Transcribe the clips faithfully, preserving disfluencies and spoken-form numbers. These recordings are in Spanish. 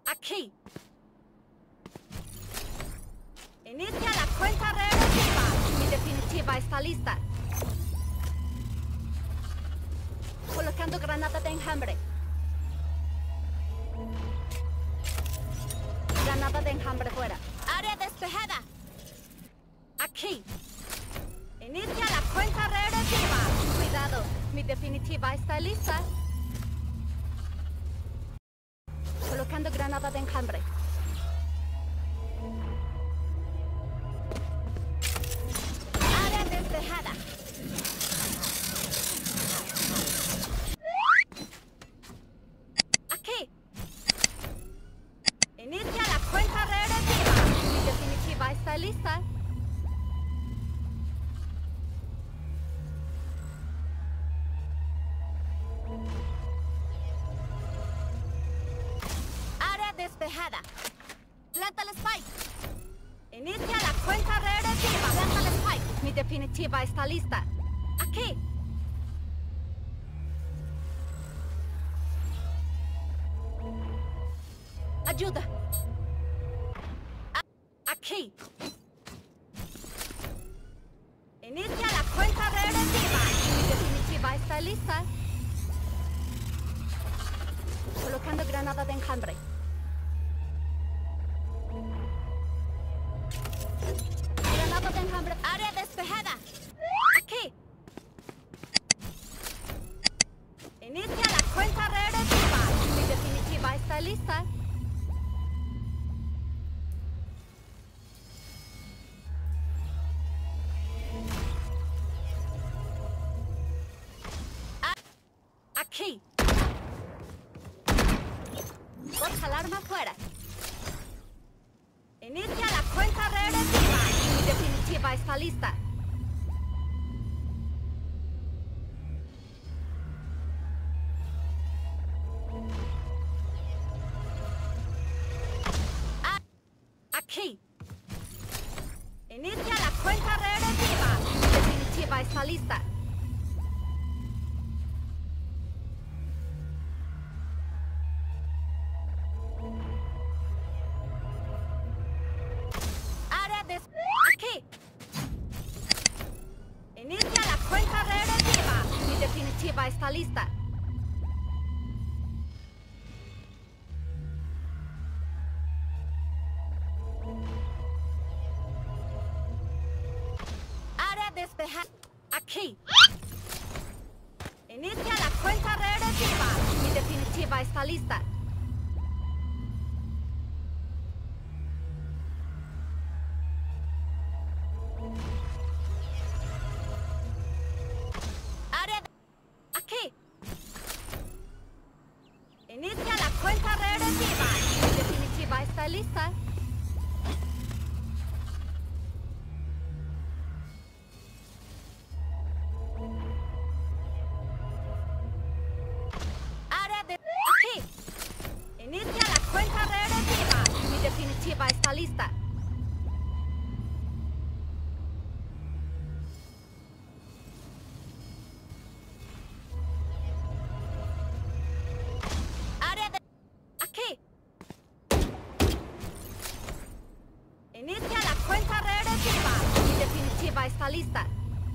Aquí. Inicia la cuenta regresiva. Mi definitiva está lista. Colocando granada de enjambre. Granada de enjambre fuera. Área despejada. Aquí. Inicia la cuenta regresiva. Cuidado, mi definitiva está lista. Colocando granada de enjambre. Área despejada. Aquí. Inicia la cuenta regresiva. Mi definitiva está lista. Área despejada. Planta el spike. Inicia la cuenta regresiva. Planta el spike. Mi definitiva está lista. Aquí. Ayuda. A- Aquí. Inicia la cuenta regresiva. Mi definitiva está lista. Colocando granada de enjambre. Granada de enjambre. Área despejada. Aquí. Inicia la cuenta regresiva. Mi definitiva está lista. A- Aquí. Otra alarma fuera. Inicia la cuenta regresiva. Mi definitiva está lista. A- Aquí. Inicia la cuenta regresiva. Mi definitiva está lista. Área de... Aquí. Inicia la cuenta regresiva. Mi definitiva está lista. Área despejada. Aquí. Inicia la cuenta regresiva. Mi definitiva está lista. Área de... Aquí. Inicia la cuenta regresiva. Mi definitiva está lista. Área de... Aquí. Inicia la cuenta regresiva. Mi definitiva está lista. Área de... Aquí. Inicia la cuenta regresiva. Mi definitiva está lista.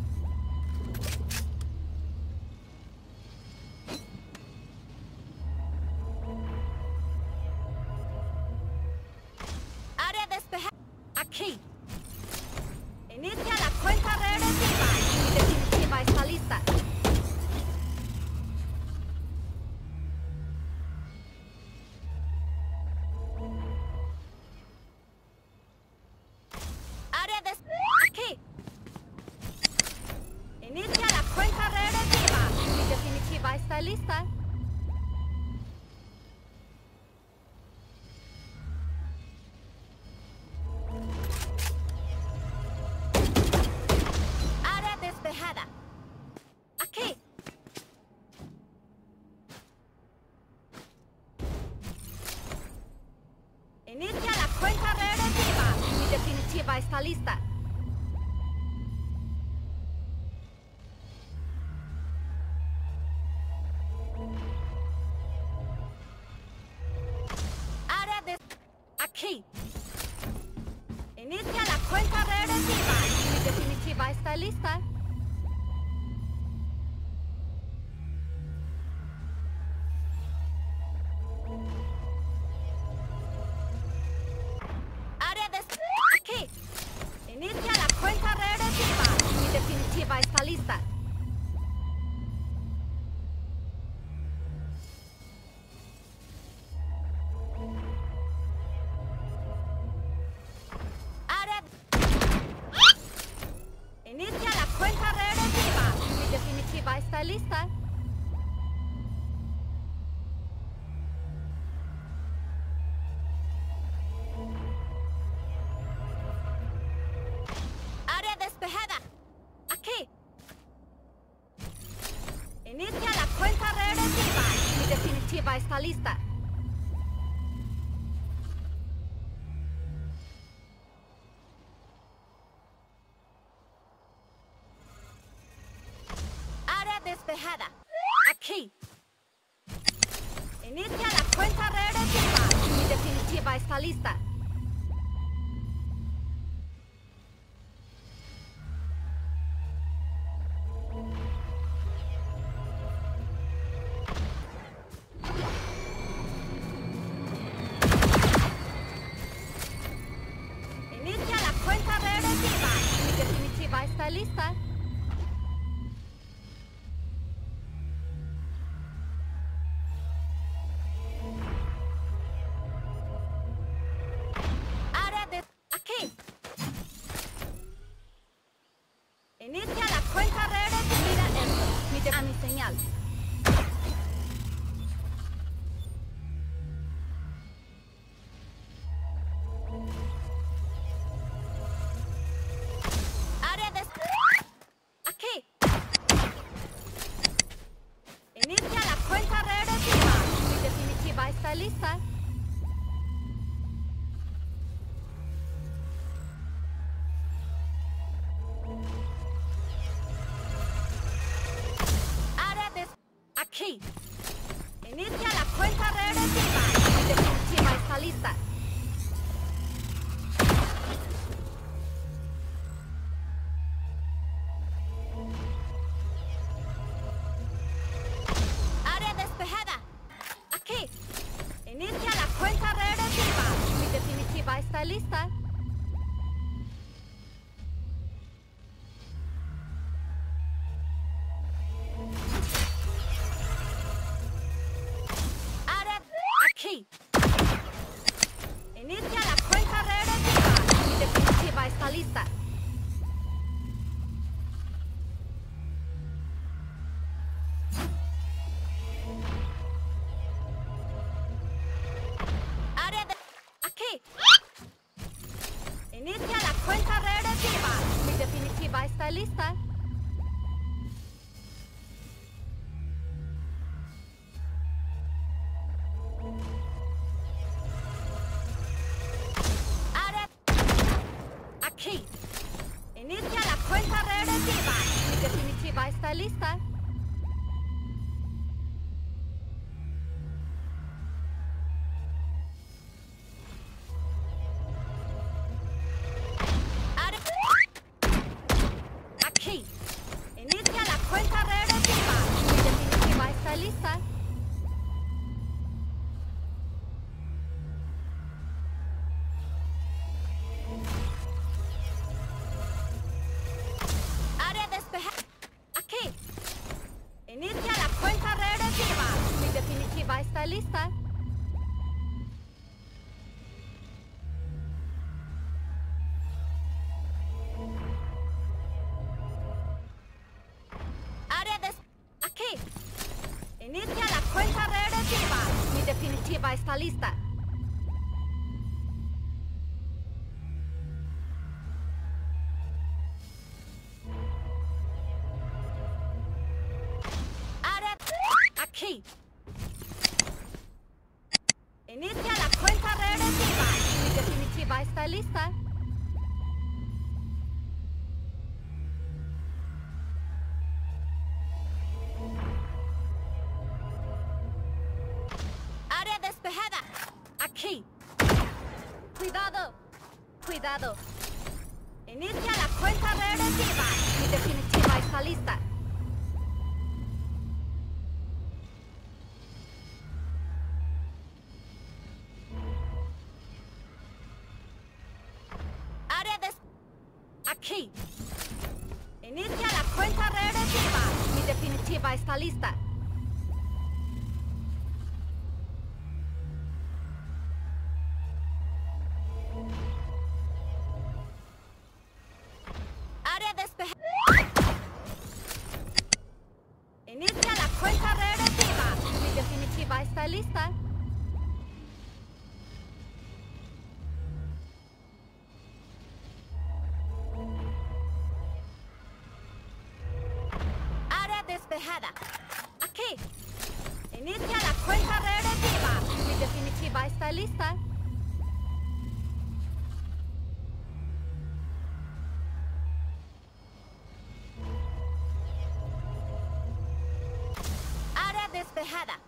Área despejada. Aquí. Inicia la cuenta regresiva. Mi definitiva está lista. Área de... Aquí. Inicia la cuenta regresiva. Mi definitiva está lista. Área despejada. Aquí. Inicia la cuenta regresiva. Mi definitiva está lista. Aquí. Inicia la cuenta regresiva. Mi definitiva está lista. Área de... Aquí. Inicia la cuenta regresiva. Mi definitiva está lista. Área... Inicia la cuenta regresiva. Mi definitiva está lista. Área despejada. Aquí. Inicia la cuenta regresiva. Mi definitiva está lista. Área despejada. Aquí. Inicia la cuenta regresiva. Mi definitiva está lista. Inicia la cuenta regresiva. Mi definitiva está lista. Área de... Aquí. Inicia la cuenta regresiva. Mira esto. Mi de... A mi señal. Área de... Aquí. Inicia la cuenta regresiva. Mi definitiva está lista. Área de... Aquí. Inicia la cuenta regresiva. Mi definitiva está lista. Área despejada. Aquí. Inicia la cuenta regresiva. Mi definitiva está lista. Área... Aquí. Inicia la cuenta regresiva. Mi definitiva está lista. Área de... Aquí. Inicia la cuenta regresiva. Mi definitiva está lista. Área... Aquí. Inicia la cuenta regresiva. Mi definitiva está lista. Área... Aquí. Inicia la cuenta regresiva. Mi definitiva está lista. Área despejada. Aquí. Inicia la cuenta regresiva. Mi definitiva está lista. Área des... Aquí. Inicia la cuenta regresiva. Mi definitiva está lista. Área... Aquí. Inicia la cuenta regresiva. Mi definitiva está lista. Área despejada. Aquí. Cuidado. Cuidado. Inicia la cuenta regresiva. Mi definitiva está lista. Área de... Aquí. Inicia la cuenta regresiva. Mi definitiva está lista. Área despejada. Inicia la cuenta regresiva. Mi definitiva está lista. Área despejada. Aquí. Inicia la cuenta regresiva. Mi definitiva está lista. Área despejada.